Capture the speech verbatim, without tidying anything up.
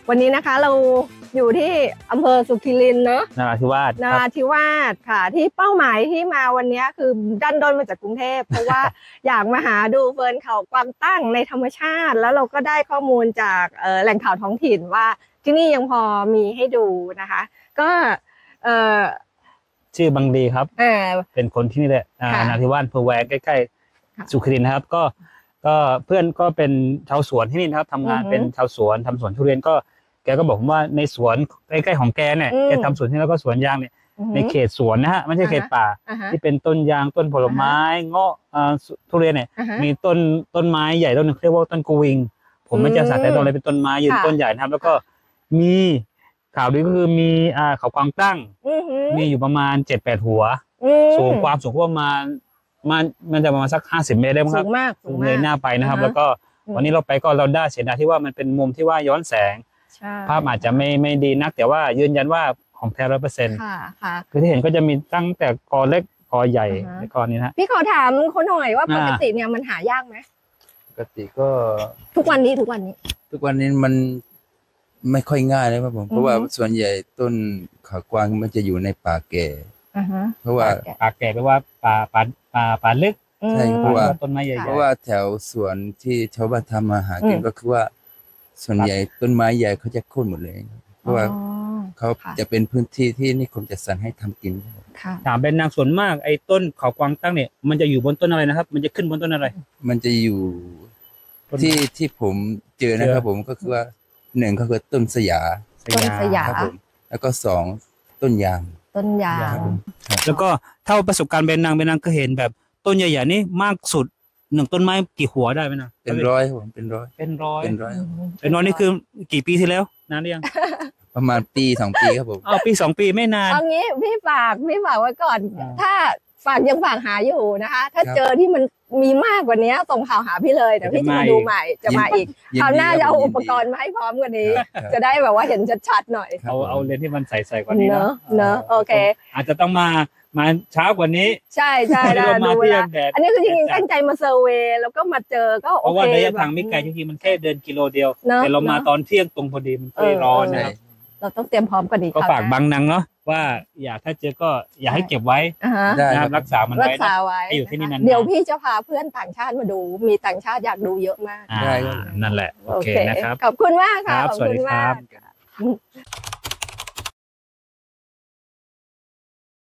วันนี้นะคะเราอยู่ที่อำเภอสุขิรินเนอะนราธิวาสนราธิวาสค่ะที่เป้าหมายที่มาวันนี้คือดันด้นมาจากกรุงเทพเพราะว่า อยากมาหาดูเฟิร์นเขากวางตั้งในธรรมชาติแล้วเราก็ได้ข้อมูลจากแหล่งข่าวท้องถิ่นว่าที่นี่ยังพอมีให้ดูนะคะก็ชื่อบางดีครับเป็นคนที่นี่แหละนราธิวาสอำเภอแวงใกล้ๆสุขิรินนะครับก็ก็เพื่อนก็เป็นชาวสวนที่นี่นะครับทำงานเป็นชาวสวนทำสวนทุเรียนก็แกก็บอกผมว่าในสวนใกล้ๆของแกเนี่ยแกทำสวนที่แล้วก็สวนยางเนี่ยในเขตสวนนะฮะไม่ใช่เขตป่าที่เป็นต้นยางต้นผลไม้เงาะทุเรียนเนี่ยมีต้นต้นไม้ใหญ่ต้นนึงเรียกว่าต้นกูวิงผมไม่จะสักแต่ต้นอะไรเป็นต้นไม้ยืนต้นใหญ่นะครับแล้วก็มีข่าวดีก็คือมีอ่าเขากวางตั้งมีอยู่ประมาณเจ็ดแปดหัวสูงความสูงประมาณมันมันจะประมาณสักห้าสิบเมตรได้มั้งครับสูงมากสูงมากเลยหน้าไปนะครับแล้วก็วันนี้เราไปก็เราได้เสียดายที่ว่ามันเป็นมุมที่ว่าย้อนแสงภาพอาจจะไม่ไม่ดีนักแต่ว่ายืนยันว่าของแท้ร้อยเปอร์เซ็นต์คือที่เห็นก็จะมีตั้งแต่กอเล็กกอใหญ่ในกอนี้นะพี่ขอถามเขาหน่อยว่าปกติเนี่ยมันหายากไหมปกติก็ทุกวันนี้ทุกวันนี้ทุกวันนี้มันไม่ค่อยง่ายเลยครับผมเพราะว่าส่วนใหญ่ต้นขากวางมันจะอยู่ในป่าแก่เพราะว่าป่าแก่แปลว่าป่าป่าป่าป่าลึกใช่เพราะว่าต้นไม้ใหญ่เพราะว่าแถวสวนที่ชาวบ้านทำมาหากินก็คือว่าส่วนใหญ่ต้นไม้ใหญ่เขาจะโค่นหมดเลยเพราะว่าเขาจะเป็นพื้นที่ที่นิคมจัดสรรให้ทำกินถามเป็นนางส่วนมากไอ้ต้นเขากวางตั้งเนี่ยมันจะอยู่บนต้นอะไรนะครับมันจะขึ้นบนต้นอะไรมันจะอยู่ที่ที่ผมเจอนะครับผมก็คือว่าหนึ่งก็คือต้นสยาต้นสยาครับผมแล้วก็สองต้นยางต้นยางแล้วก็เท่าประสบการณ์เป็นนางเป็นนางก็เห็นแบบต้นใหญ่ๆนี่มากสุดหนึ่งต้นไม้กี่หัวได้ไหมนะเป็นร้อยผมเป็นร้อยเป็นร้อยเป็นร้อยเป็นร้อยนี่คือกี่ปีที่แล้วนานหรือยังประมาณปีสองปีครับผมเอาปีสองปีไม่นานเอางี้พี่ฝากพี่ฝากไว้ก่อนถ้าฝากยังฝากหาอยู่นะคะถ้าเจอที่มันมีมากกว่านี้ส่งข่าวหาพี่เลยเดี๋ยวพี่จะมาดูใหม่จะมาอีกคราวหน้าจะเอาอุปกรณ์มาให้พร้อมกว่านี้จะได้แบบว่าเห็นชัดๆหน่อยเอาเอาเลนส์ที่มันใสๆกว่านี้เนอะเนอะโอเคอาจจะต้องมามาเช้ากว่านี้ใช่ใช่ได้ดูเวลาอันนี้คือจริงๆตั้งใจมาเซอร์เวย์แล้วก็มาเจอก็โอเคเพราะว่าระยะทางไม่ไกลจริงๆมันแค่เดินกิโลเดียวแต่เรามาตอนเที่ยงตรงพอดีมันไม่ร้อนนะครับเราต้องเตรียมพร้อมกันอีกก็ฝากบางนางเนาะว่าอยากถ้าเจอก็อยากให้เก็บไว้นะครับรักษามันไว้ให้อยู่ที่นี่นานๆเดี๋ยวพี่จะพาเพื่อนต่างชาติมาดูมีต่างชาติอยากดูเยอะมากนั่นแหละโอเคนะครับขอบคุณมากค่ะขอบคุณมาก